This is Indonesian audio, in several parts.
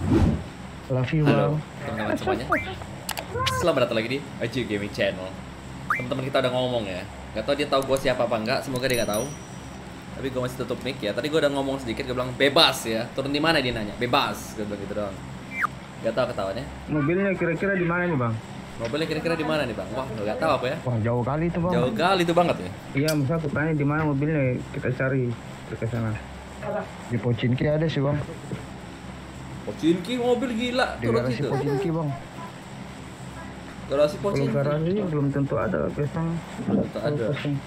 Love you, Halo Bang. teman-teman semuanya. Selamat datang lagi di Aju Gaming Channel. Teman-teman kita udah ngomong ya. Gak tau dia tahu gue siapa apa enggak. Semoga dia gak tahu. Tapi gue masih tutup mic ya. Tadi gue udah ngomong sedikit. Gue bilang bebas ya. Turun di mana dia nanya? Bebas. Gue bilang gitu doang. Gak tahu ketawanya. Mobilnya kira-kira di mana nih, Bang? Mobilnya kira-kira di mana nih bang? Wah gak tahu apa ya. Wah, jauh kali itu, Bang. Jauh kali itu banget ya. Iya, misal aku tanya di mana mobilnya, kita cari ke sana. Di Pocinki ada sih, Bang. Pocinki mobil gila. Di Turun garasi situ. Pocinki, Bang. Garasi Kalau Pocinki. garasi belum tentu ada biasanya. Belum tentu ada.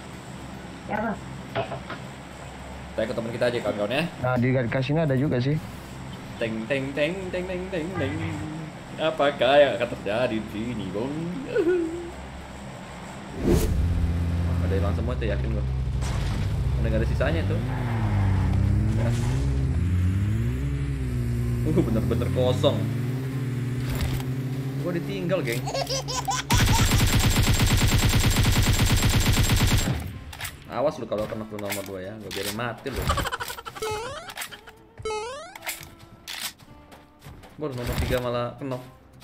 Kita ikut teman kita aja kawan-kawan ya. Nah, di kasino ada juga sih. Teng teng teng teng teng teng teng. Apakah yang akan terjadi di sini, Bang? Ada hilang semua tuh, yakin gua. Udah gak ada sisanya tuh. Bener-bener kosong. Gua ditinggal, geng. Awas lu kalau kena nomor 2 ya, gua biarin mati lu. Baru nomor 3 malah kenok.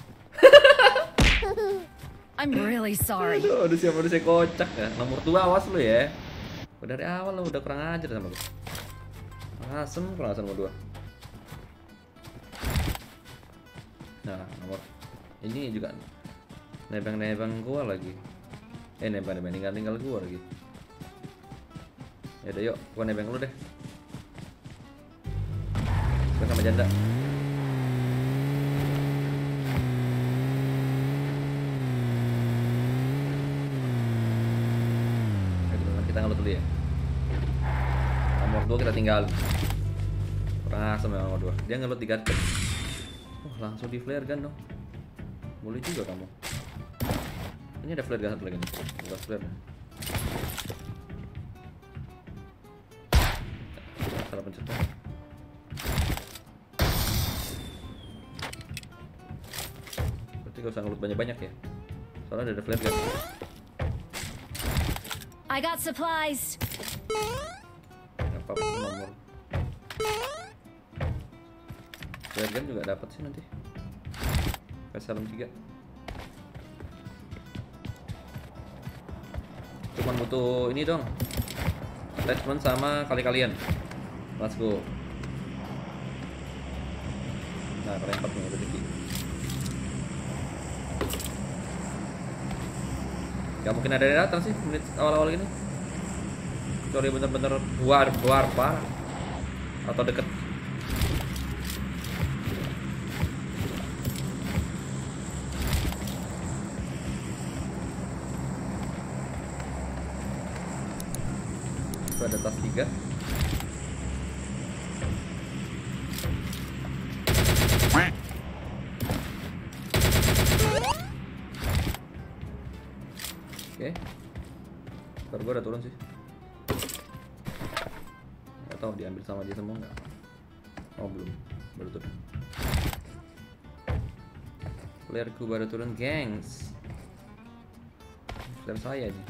I'm really sorry. Aduh siapa udah saya kocak ya. Nomor 2 awas lu ya. Udah dari awal lu udah kurang ajar sama lu. Kurang asem nomor 2. Nah, nomor ini juga nebeng gua lagi. Nebeng tinggal gua lagi. Ya udah yuk, gua nebeng lu deh. Gua sama janda. Kita ngelut dulu ya. Nomor 2 kita tinggal. Kurang asem ya nomor 2. Dia ngelut di gatket. Langsung di flare gun dong. Boleh juga kamu. Ini ada flare gun satu lagi nih. Enggak flare. Salah pencet. Berarti gak usah ngelut banyak-banyak ya. Soalnya ada flare gun. I got supplies. Apa nomor? Flare gun juga dapat sih nanti. Salam 3. Cuman butuh ini dong. Attachment sama kali-kalian. Let's go. Nah, kalian 4 nih rezeki. Gak mungkin ada yang datang sih menit awal-awal gini. Kecuali bener-bener buar parah. Atau deket. Itu ada tas 3. Oke. Ntar gue udah turun sih. Gak tau diambil sama dia semua nggak? Oh belum, baru turun. Flare ku baru turun, gengs. Flare saya nih.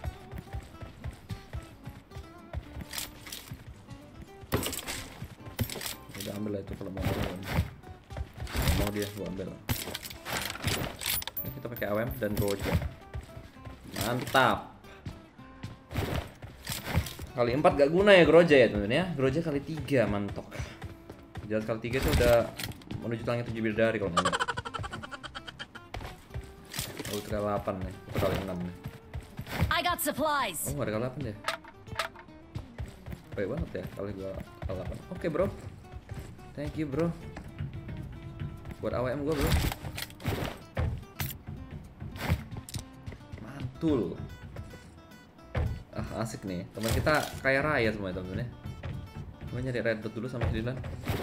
Udah ambil lah itu kalau mau dia gua ambil. Ini kita pakai AWM dan Groja. Mantap. Kali 4 gak guna ya Groja ya teman-teman ya. Groja kali 3 mantok. Jalan kali 3 itu udah menuju langit 7 bidadari kalau nggak. Ultra 8 nih, atau kali 6 nih. I got supplies. Oh ada kali 8 deh. Baik banget ya kali gua kali 8. Oke bro. Thank you bro. Buat AWM gua bro. Mantul. Asik nih. Teman kita kaya raya semua ya teman-teman ya. Gua nyari red dot dulu sama Dilan.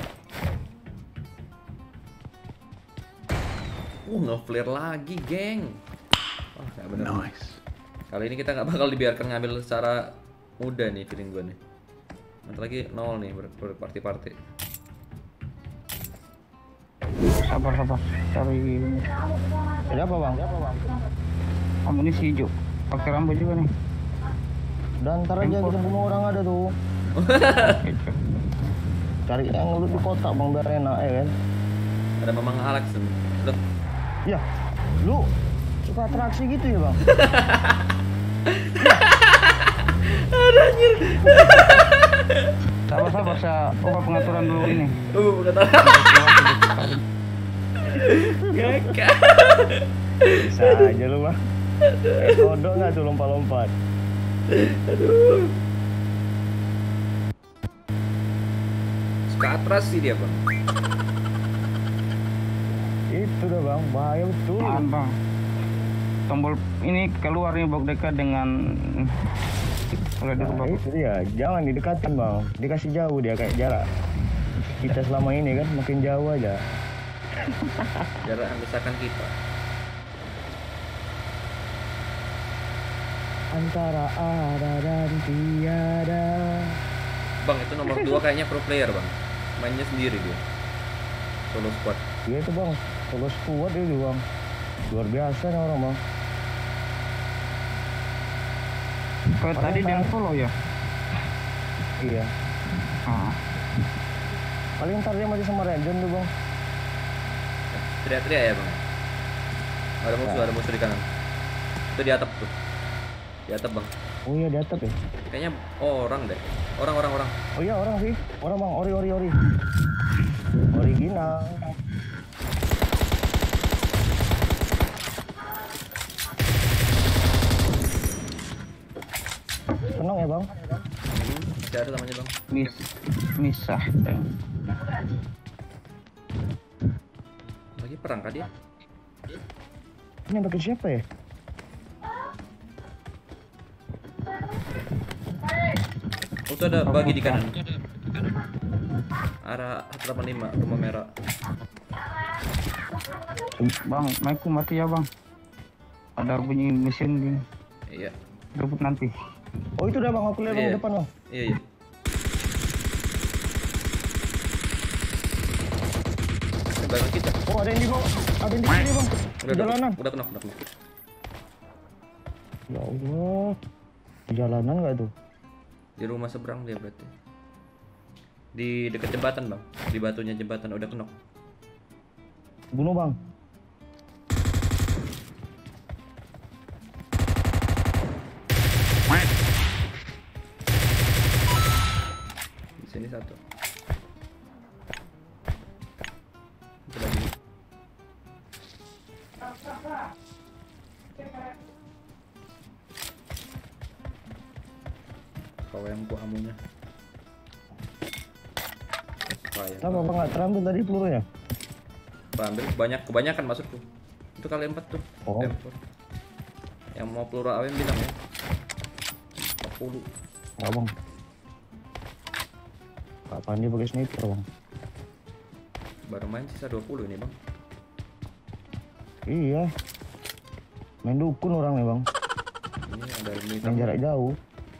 Nge-flare lagi, geng. Wah, gak bener. Nice. Kali ini kita nggak bakal dibiarkan ngambil secara mudah nih, feeling gue nih. Nanti lagi 0 nih berparti-parti. Sabar. Cari. Ada apa, Bang? Amunisi hijau. Pakai rambut juga nih. Dan ntar aja kita semua orang ada tuh. Cari yang ngelut di kotak, Bang, biar enak ya kan. Ada Mamang Alex tuh. Loh, Ya, lu suka atraksi gitu ya bang? Sabar, saya ubah pengaturan dulu ini. bukan tahu. Kakak. Bisa aja lu bang. Kodok nggak tuh lompat-lompat? Suka atraksi dia, Bang. Itu dah bang, bahaya betul. Bang, tombol ini keluar nih box dekat dengan udah dirubah. Nah, itu dia, jangan didekatin bang, dikasih jauh dia kayak jarak. Kita selama ini kan makin jauh aja. Jarak yang misalkan kita. Antara ada dan tiada. Bang, itu nomor 2 kayaknya pro player, Bang. Mainnya sendiri dia. Solo squad. Iya itu bang, solo squad itu bang. Luar biasa nih orang bang. Kayak tadi dia yang solo ya. Iya. Ah. Paling ntar dia masih sama Rajon tuh bang. Teriak-teriak ya, Bang. Ada musuh di kanan. Itu di atap tuh. Di atap, Bang. Oh iya di atap ya. Kayaknya orang deh. Orang. Oh iya orang sih, orang bang, ori. Original. Seneng ya bang? Masih ada namanya, Bang. Misah. Lagi perang kah dia? Ini pakai siapa ya? Oh, itu ada bagi di kanan. Arah 185 rumah merah. Bang, mic-ku mati ya bang. Ada bunyi mesin gini. Iya. Rebut nanti. Oh itu udah bang, aku lihat bang Iya. di depan bang. Iya. Belakang kita. Oh ada yang di bawah, ada yang di sini bang. Di jalanan. Udah kena. Ya Allah, di jalanan nggak tuh? Di rumah seberang dia berarti. Di dekat jembatan, Bang. Di batunya jembatan udah kenok. Bunuh bang. Di sini satu. Itu lagi. Kau yang ku amunya. Kenapa bang nggak terambil tadi pelurunya? Ambil kebanyakan maksudku. Itu kali 4 tuh. Oh. M4. Yang mau peluru AWM bilang ya. 40. Nggak bang. Kapan dia pakai sniper bang? Baru main sisa 20 ini, Bang. Iya. Main dukun orangnya bang. Ini ada Main jarak jauh.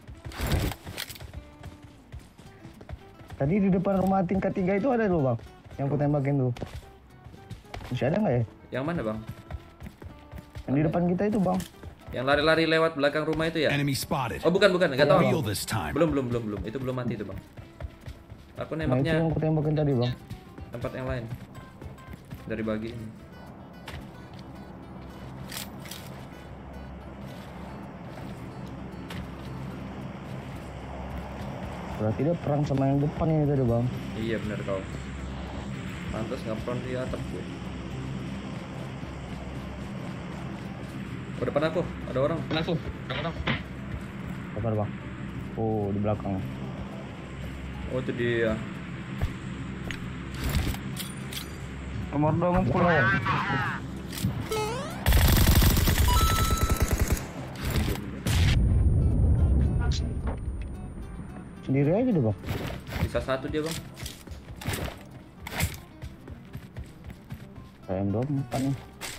Tadi di depan rumah tingkat 3 itu ada loh bang, yang aku tembakin tuh. Masih ada nggak ya? Yang mana, Bang? Yang di depan kita itu bang. Yang lari-lari lewat belakang rumah itu ya? Enemy spotted. Oh, bukan, enggak tahu. Real this time. Belum. Itu belum mati itu, Bang. Aku Nah itu nembaknya yang aku tembakin tadi bang. tempat yang lain. Dari bagi ini. Berarti dia perang sama yang depan ini tadi bang. Iya, benar kau. Pantas nggak front di atap gue. Oh, depan aku, ada orang. Sabar bang. Oh di belakang. Oh, itu dia. Nomor 2 ngumpul ya. Sendiri aja deh bang. Bisa satu dia, Bang. Kayak M24 nih.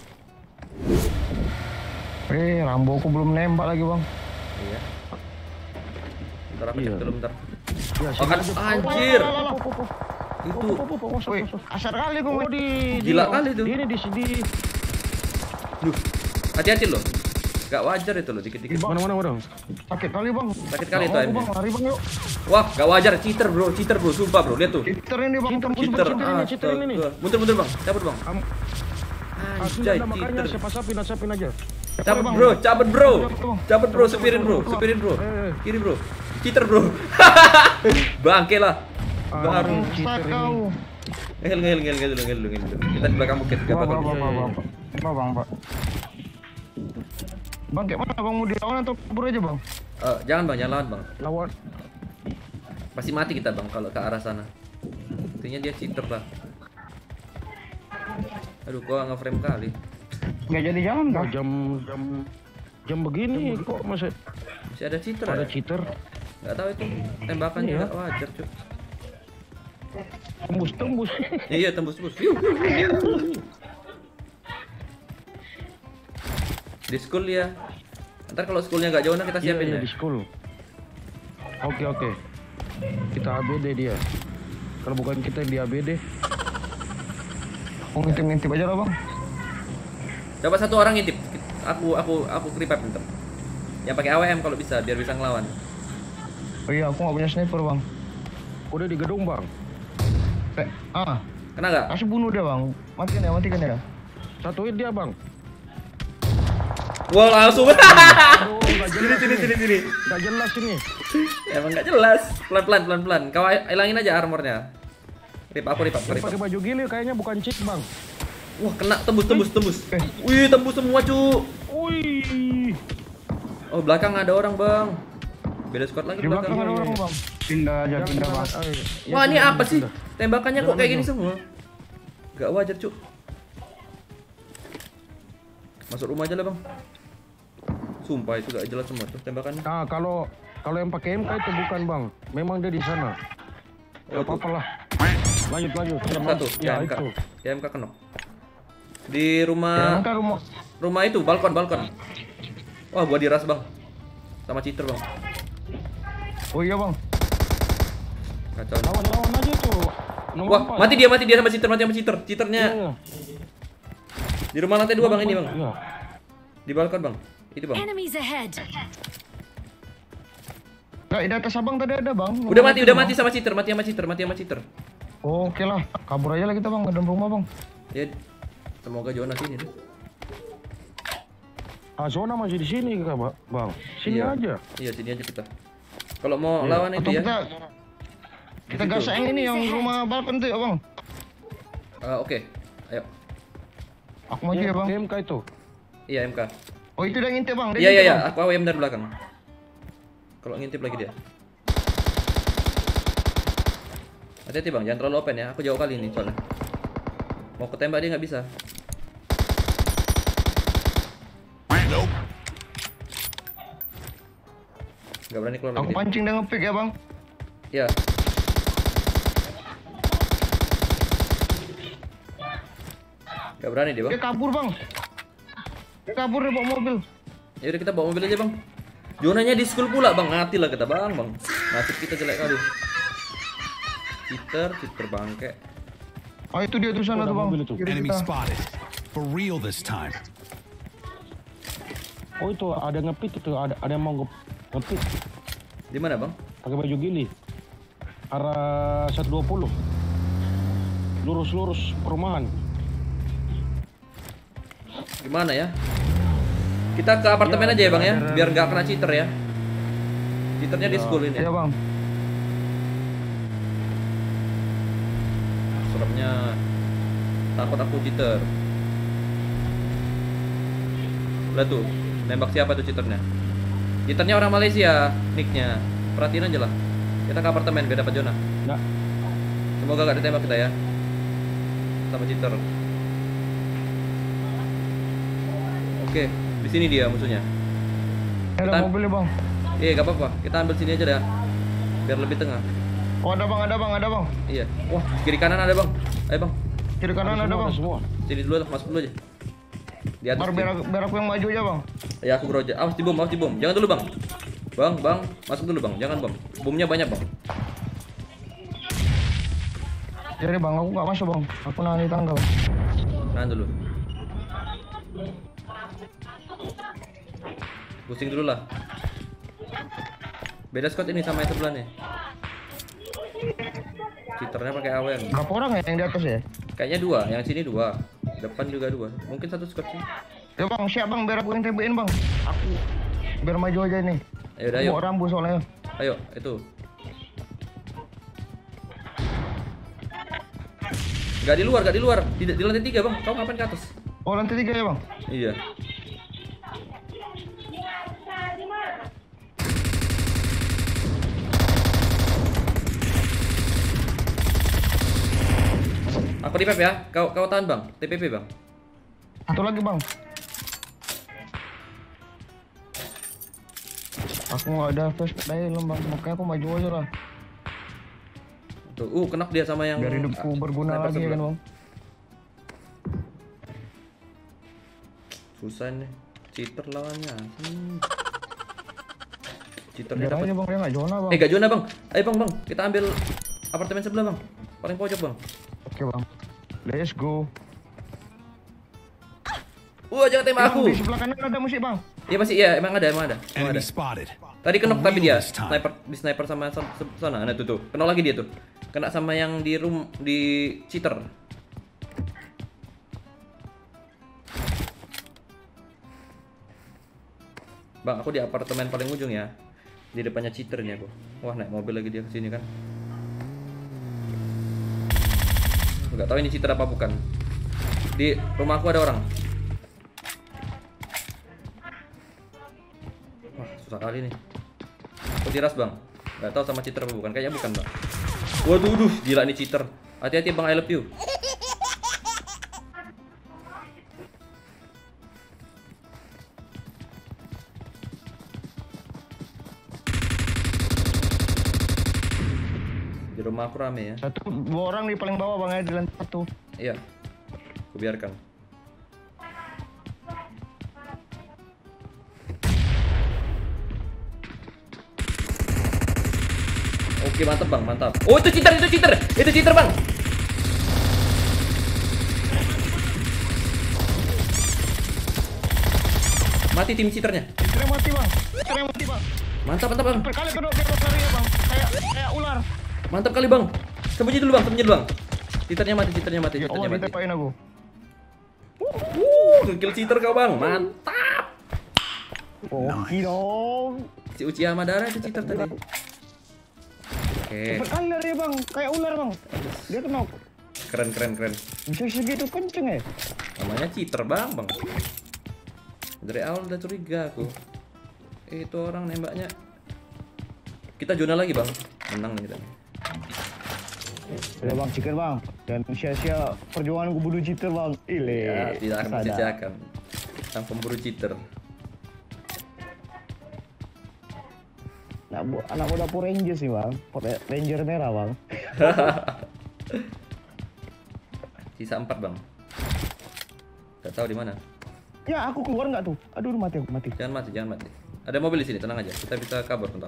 Rambo ku belum nembak lagi bang. Iya. Bentar aku Iya. cek dulu bentar. Ya, Oh kan, anjir. Itu Wih, asar kali gua di Gila kali tuh. Di sini. Duh, hati-hati loh. Gak wajar itu loh dikit-dikit. Mana? Sakit kali bang. Sakit kali itu Nggak aimnya. mau, Bang, lari bang yuk. Wah, gak wajar, cheater bro, sumpah bro, lihat tuh. Cheater ini bang. Cheater, cheater ini. Mundur bang, cabut bang. Anjay, Sudah makanya cheater. saya sapin aja. Cabut bro, supirin bro. Kiri bro, cheater bro. Bangke lah. Baru Cheater kau. ngel dulu. Kita di belakang bukit, gak bakal. Bang. Bang kayak mana bang, mau dilawan atau kabur aja bang? Jangan bang, jangan lawan bang. Lawan. Pasti mati kita bang kalau ke arah sana. Intinya dia cheater lah. Aduh, gua nge-frame kali. Nggak jadi jalan Oh, kah? jam begini kok masih Masih ada cheater ada ya? cheater. Gak tahu itu tembakan Iya. juga wajar cuy. Tembus. Iya tembus. Yuh. Di school ya. Ntar kalau schoolnya gak jauh nah kita siapin Iya, ya. di school. Oke. Kita ABD dia. Kalau bukan kita di ABD. Mau ngintip aja lah bang. Coba satu orang ngintip. Aku revive bentar. Yang pakai AWM kalau bisa biar bisa ngelawan. Oh iya, aku nggak punya sniper bang. Udah di gedung, Bang. Kena nggak? Kasih bunuh dia bang. Matikan ya. Satuin dia, Bang. Wah langsung. Aduh, nggak jelas. Sini. Nggak jelas ini. Emang nggak jelas. Pelan. Kau hilangin aja armornya. Aku rip. Pakai baju gilir kayaknya bukan cheat, Bang. Wah kena tembus. Wih tembus semua cu. Wih. Oh belakang ada orang bang. Beda squad lagi Di belakang belakang. ada orang bang. Pindah bang. Wah ini apa sih? Tembakannya kok kayak gini semua? Gak wajar cu. Masuk rumah aja lah bang. Sumpah itu gak jelas semua tuh tembakannya. Nah, kalau yang pakai MK itu bukan, Bang. Memang dia di sana. Gak apa-apa lah. Lanjut. Satu. Ya, Ya MK. itu. Ya MK kena. Di rumah rumah itu balkon. Wah gua diras bang. Sama cheater bang. Oh iya bang. Kacau. Lawan aja tuh. Nomor Wah 4. mati dia sama cheater. Cheaternya Iya. di rumah lantai 2 bang ini bang. Iya. Di balkon bang. Itu bang. Enemies ahead. Nggak, di atas abang tadi ada bang. Udah mati sama cheater. Mati sama cheater. Oh, oke lah, kabur aja lah kita bang ke dalam rumah bang. Ya semoga Jonas ini deh. Zona masih di sini Kak, Bang. Sini Iya. aja. Iya sini aja kita. Kalau mau Iya. lawan itu Atau ya. kita gasak yang ini yang rumah balkon tuh ya bang. Oke. Ayo. Aku maju ya bang. Pakai MK itu. Iya MK. Oh itu udah ngintip bang. Dia Iya. ngintip, Bang. Aku AWM dari belakang. Kalau ngintip lagi dia. Hati-hati bang, jangan terlalu open ya. Aku jauh kali ini soalnya. Mau ketembak dia nggak bisa. Nggak berani keluar Aku lagi. pancing dia ngepick ya bang. Iya. Nggak berani dia bang. Dia kabur bang. Dia kabur dia bawa mobil. Ya udah kita bawa mobil aja bang. Zonanya di school pula bang, mati lah kita bang. Nasib kita jelek kali. Cheater bangke. Oh itu dia tuh sana Ada tuh bang. mobil itu. Kiri Enemy kita. spotted. For real this time. Oh itu ada ngepit itu, ada yang mau ngepit Di mana bang? pakai baju gili. Arah 120. Lurus perumahan. Gimana ya? Kita ke apartemen aja ya bang ya, biar nggak kena cheater ya. Cheaternya di school ini. Iya bang. Seremnya takut aku cheater. Lihat tuh, nembak siapa tuh cheaternya? Cheaternya orang Malaysia, nicknya. Perhatiin aja lah. Kita ke apartemen biar dapat zona. Nah, Semoga gak ditembak kita ya. Sama cheater. Oke, di sini dia musuhnya. Ada Kita- mobil ya bang. Gak apa-apa. Kita ambil sini aja dah. Biar lebih tengah. Oh ada bang. Iya. Wah, kiri kanan ada bang. Ayo bang. Kiri kanan ada bang. semua. Sini dulu lah, masuk dulu aja. Di atas. Biar aku yang maju aja bang. Ya aku bro aja. Awas di bom. Jangan dulu bang. Bang, masuk dulu bang. Jangan bang. Bomnya banyak bang. Jadi bang aku nggak masuk bang. Aku nahan di tangga. Bang. Nahan dulu. Pusing dulu lah. Beda squad ini sama yang sebelah nih. Cheaternya pakai AWM. Berapa orang ya yang di atas ya? Kayaknya 2, yang sini 2. Depan juga 2. Mungkin satu squad sih. Ya bang, siap bang, biar aku yang TB-in bang. Aku biar maju aja nih. Ayo udah, ayo. Mau rambu soalnya. Ayo, itu. Gak di luar, gak di luar. Di lantai 3 bang. Kau ngapain ke atas? Oh lantai 3 ya bang? Iya. Aku di PP ya. Kau tahan bang. TPP bang. Satu lagi bang. Aku nggak ada flash dalam bang, makanya aku maju aja lah. Tuh, kenak dia sama yang Biar hidupku berguna sniper lagi sebelah. kan bang. Susah nih. Cheater lawannya. Cheaternya Biar dapat. aja bang, dia nggak zona bang. Gak zona bang. Ayo bang, kita ambil apartemen sebelah bang. Paling pojok bang. Oke bang, let's go. Jangan tembak Bang, aku. di sebelah kanan ada musik bang. Iya masih, iya emang ada. Emang Enemy ada. spotted. Tadi kenok tapi dia This time. sniper sama sana. Nah tuh. Kenok lagi dia tuh. Kena sama yang di cheater. Bang, aku di apartemen paling ujung ya. Di depannya cheater nih aku. Wah, naik mobil lagi dia ke sini kan. Enggak tahu ini cheater apa bukan. Di rumahku ada orang. Wah, susah kali nih. Aku diras bang. Gak tahu sama cheater apa bukan. Kayaknya bukan bang. Waduh, gila nih cheater. Hati-hati bang, I love you. Di rumah aku rame ya. Dua orang di paling bawah bang ya, di lantai 1. Iya. Aku biarkan. Oke, mantap bang, mantap. Oh, itu cheater bang. Mati tim cheaternya. Kira mati bang, kira mati bang. Mantap bang. Berkali kedua kali ya bang, kayak ular. Mantap kali bang. Sembunyi dulu bang. Cheaternya mati. Ya Allah, ditepain aku. Ngekill cheater kau bang, mantap. Oke dong. Si Uchiha Madara itu cheater tadi. Oke, Berkali ya bang, kayak ular bang. Dia kenok. keren. Bisa segitu kenceng ya? Namanya cheater bang. Dari awal udah curiga aku. Itu orang nembaknya. Kita zona lagi bang. Menang nih kita. Udah bang, chicken bang. Dan sia-sia perjuangan gue bunuh cheater bang. Ile. Ya, tidak akan sadar. disiakan. Sang pemburu cheater. Anak muda Power Ranger sih bang. Ranger merah bang. Sisa 4 bang. Gak tahu di mana. Ya aku keluar nggak tuh? Aduh mati. Jangan mati. Ada mobil di sini, tenang aja. Kita bisa kabur bentar.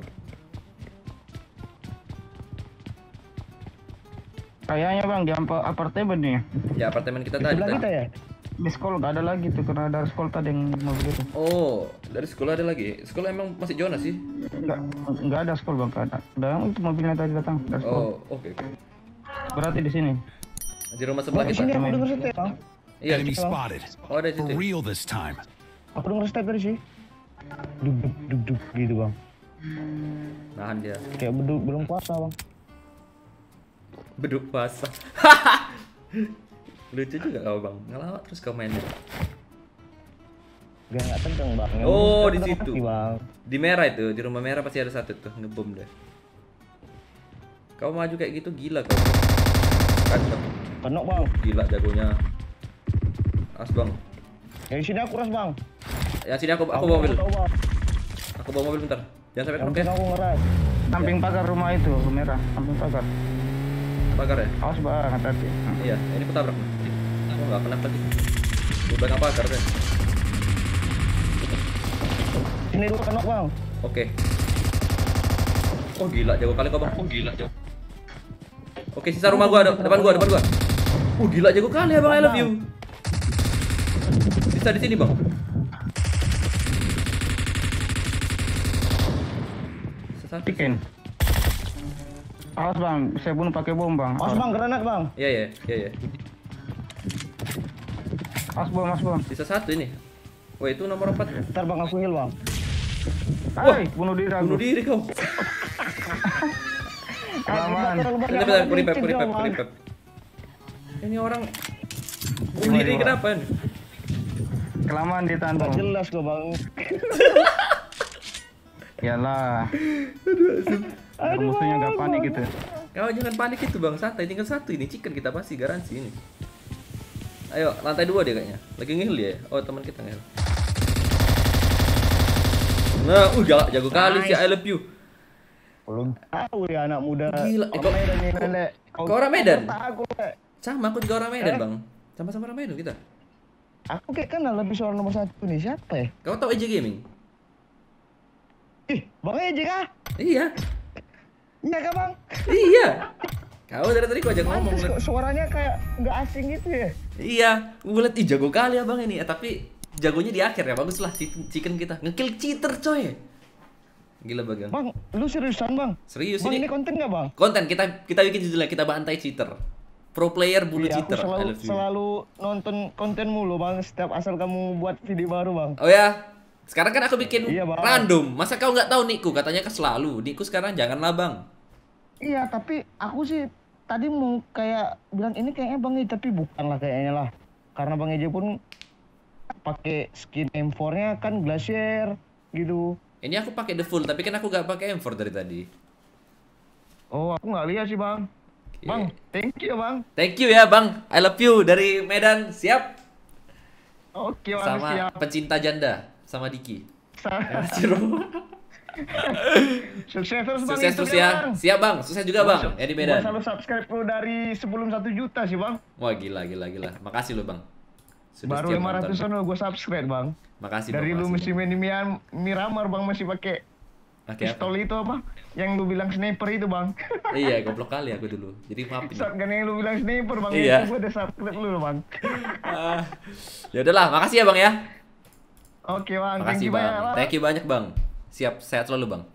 Kayaknya bang di apartemen nih. Ya apartemen kita Di tadi. sebelah kita ya? Di sekolah nggak ada lagi tuh karena ada sekolah tadi yang mobil itu. Oh, dari sekolah ada lagi. Sekolah emang masih zona sih. Nggak ada sekolah bang, nggak ada. Ada yang itu mobilnya tadi datang dari sekolah. Oh, oke. Berarti di sini. Di rumah sebelah Di sini kita. aku denger step bang. Iya. Enemy spotted. Oh, ada di For situ. real this time. Aku denger step dari sih. Duk gitu bang. Nahan dia. Kayak belum puasa bang. Beduk basah. Lucu juga kau bang. Ngelawak terus kau mainnya. Biar nggak kenceng bang. Oh, di Yang situ. kaki, bang. Di merah itu, di rumah merah pasti ada satu tuh ngebom deh. Kau maju kayak gitu gila kau. Kacau. Kenok bang. Gila jagonya. As bang. Yang di sini aku ras bang. Yang sini aku bawa mobil. tahu, bang. Aku bawa mobil bentar. Jangan sampai Yang kenok ya. sini aku ngeras. Samping pagar rumah itu merah, samping pagar. Pagar ya? Awas banget tadi. Iya, ini ketabrak. Oh, nggak kena lagi. Gue pegang pagar deh. Sini dulu kenok bang. Oke. Oh gila, jago kali kau bang. Oke, sisa rumah gua ada, depan gua. Gila jago kali ya bang, I love you. Bisa di sini bang. satu. Chicken. Awas bang, saya bunuh pakai bom bang. Mas bang, granat bang. Iya. Awas bom. Sisa satu ini. Wah itu nomor 4. Ntar bang aku heal bang. Hai, bunuh diri aku. Bunuh diri kau. Aman. Bentar, kuripep. Ini orang bunuh diri kenapa nih? Kelamaan ditahan Gak bang. jelas kok bang. Yalah. Aduh, musuhnya gak panik gitu. Kau jangan panik itu bang, santai. Tinggal satu ini chicken kita pasti garansi ini. Ayo lantai 2 dia kayaknya. Lagi ngehil dia. Oh teman kita ngehil. Nah, jago kali sih I love you. Belum tahu ya anak muda. Gila, Orang Medan nih, Lele. kau orang Medan? Aku, Le. Sama aku juga orang Medan bang. Sama-sama orang Medan kita. Aku kayak kenal lebih soal nomor 1 nih. Siapa ya? Kau tahu AJ Gaming? Ih, Bang Eji kah? Iya. Iya kah bang? Iya. Kau dari tadi gua ajak ngomong. Pantes kok suaranya kayak nggak asing gitu ya? Iya, gue liat jago kali abang ini. Tapi jagonya di akhir ya, bagus lah chicken kita. Ngekill cheater coy. Gila bagang. Bang, lu seriusan bang? Serius Bang ini ini konten nggak bang? konten kita bikin judulnya kita bantai cheater. Pro player bunuh Iya, aku cheater. I love you. selalu nonton konten mulu bang. Setiap asal kamu buat video baru bang. Oh ya, sekarang kan aku bikin Iya, Bang. random. Masa kau nggak tahu Niku? Katanya kan selalu. Niku sekarang janganlah bang. Iya, tapi aku sih tadi mau kayak bilang ini kayaknya bang Eji, tapi bukan lah kayaknya lah. Karena bang Eji pun pakai skin M4-nya kan Glacier gitu. Ini aku pakai the full, tapi kan aku nggak pakai M4 dari tadi. Oh, aku nggak lihat sih bang. Bang, thank you bang. Thank you ya bang. I love you dari Medan. Siap. Oke bang, Sama siap. pencinta janda. Sama Diki. Sa- Sukses terus bang. Sukses terus YouTube-nya, ya. Bang. Siap bang. Sukses juga bang. Ya di Gua Medan. selalu subscribe lu dari sebelum 1 juta sih bang. Wah gila. Makasih lo bang. Sudah Baru setia 500 nonton. an gue subscribe bang. Makasih Dari bang. lu makasih, mesti main Miramar bang masih pakai Pakai apa? pistol itu apa? Yang lu bilang sniper itu bang. Iya goblok kali aku dulu. Jadi maafin. Shotgun yang lu bilang sniper bang. Iya. Itu gue udah subscribe lu bang. Ya udahlah. Makasih ya bang ya. Oke bang. Makasih Thank you bang. banyak, Thank you banyak bang. Siap. Sehat selalu bang.